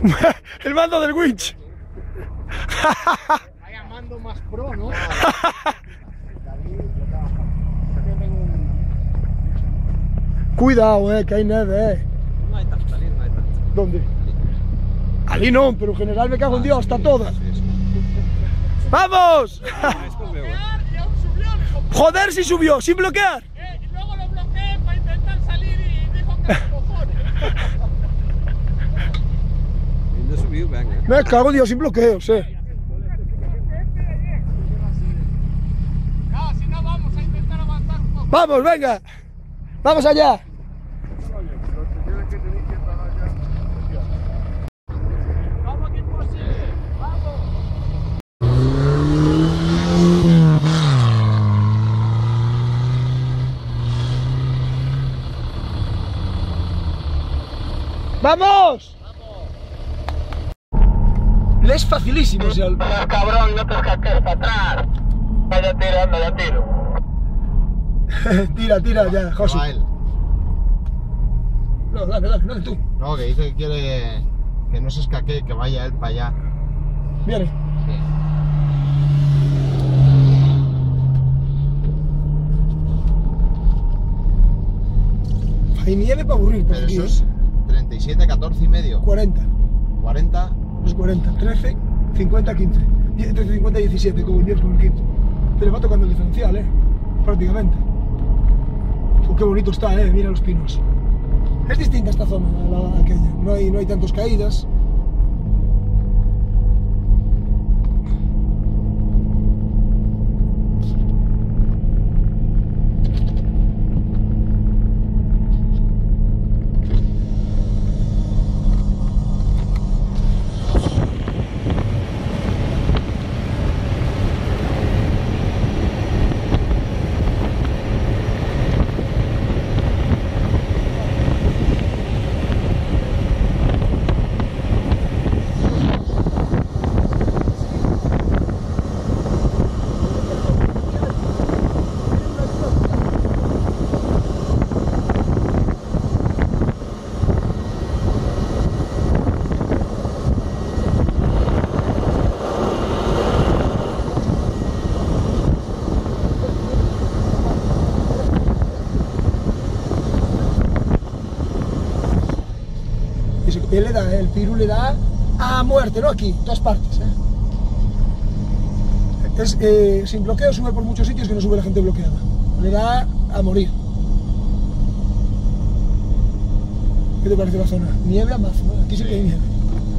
El mando del winch. Vaya mando más pro, ¿no? Cuidado, que hay nieve, No hay tanto, allí no hay tanto. ¿Dónde? Allí no, pero en general me cago en Dios, está todas. ¡Vamos! Joder, si subió, sin bloquear. Y luego lo bloqueé para intentar salir y dijo que los cojones. No subió, venga. Me cago en Dios, sin bloqueos, No, si no vamos a intentar avanzar un poco. Vamos, venga. Vamos allá. Vamos que es posible. Vamos. ¡Vamos! Le es facilísimo, si al... Cabrón, no te escaques para atrás. Vaya tirando, ya tiro. Tira, ya, Josu. Va él. No, dale tú. No, que dice que quiere que no se escaque, que vaya él para allá. Viene. Sí. Hay nieve para aburrir por Pero aquí, eso es 37, 14 y medio. 40. 40. Pues 40. 13, 50, 15. 13, 50, 17, como el 10 con el 15. Pero va tocando el diferencial, prácticamente. Qué bonito está, mira los pinos. Es distinta esta zona a aquella. No hay tantas caídas. Él le da, el Piru le da a muerte, no aquí, en todas partes. Sin bloqueo sube por muchos sitios que no sube la gente bloqueada. Le da a morir. ¿Qué te parece la zona? Nieve a mazo, ¿no? Aquí sí que hay nieve.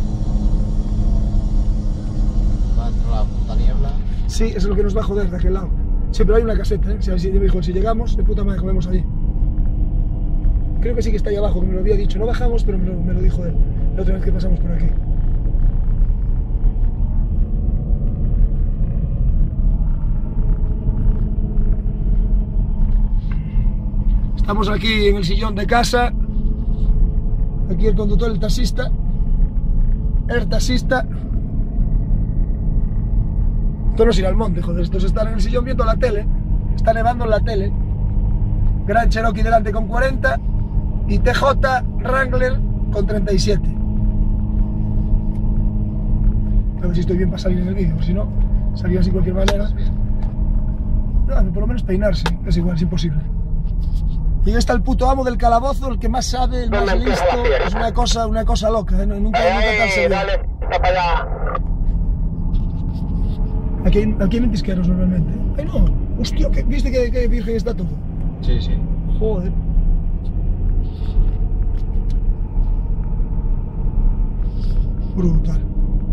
Va dentro la puta niebla. Sí, eso es lo que nos va a joder de aquel lado. Sí, pero hay una caseta, Si me dijo, si llegamos, de puta madre, comemos allí. Creo que sí que está ahí abajo, que me lo había dicho. No bajamos, pero me lo dijo él la otra vez que pasamos por aquí. Estamos aquí en el sillón de casa. Aquí el conductor, el taxista. El taxista. Esto no es ir al monte, joder. Esto es estar en el sillón viendo la tele. Está nevando en la tele. Gran Cherokee delante con 40. Y TJ Wrangler con 37. A ver si estoy bien para salir en el vídeo, si no, salir así de cualquier manera. No, por lo menos peinarse, es igual, es imposible. Y está el puto amo del calabozo, el que más sabe, el más listo. Es una cosa loca, nunca tal se ve. Dale, está para allá. Aquí hay ventisqueros normalmente. Ay no, hostia, ¿viste que virgen está todo? Sí, sí. Joder. Brutal.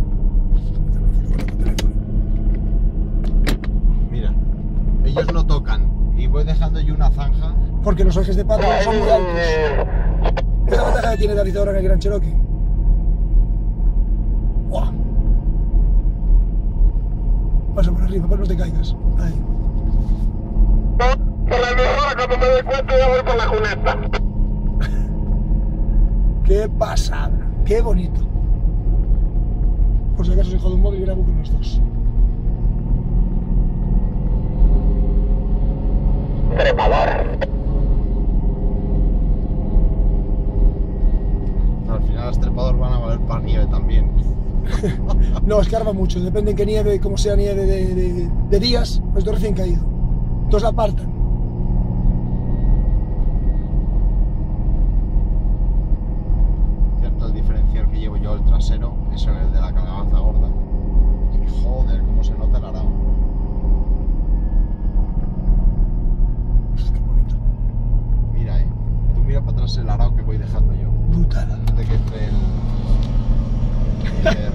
Mira, ellos no tocan y voy dejando yo una zanja. Porque los ejes de pata son muy altos. Esa ventaja que tiene David ahora en el Gran Cherokee. ¡Buah! Pasa por arriba, pero no te caigas. Ahí. Por la mejora, cuando me doy cuenta ya voy por la cuneta. ¡Qué pasada! ¡Qué bonito! Por si acaso se jode un móvil y grabo con los dos. Trepador. Al final final las trepadoras van a valer para nieve también. No, escarba mucho, depende en qué nieve, como sea nieve de días, pues esto recién caído. Entonces la apartan. Cierto, el diferencial que llevo yo el trasero es en el de la calabaza gorda. Y joder, cómo se nota el arao. Qué bonito. Mira, tú mira para atrás el arao que voy dejando yo. Brutal. Antes de que entre el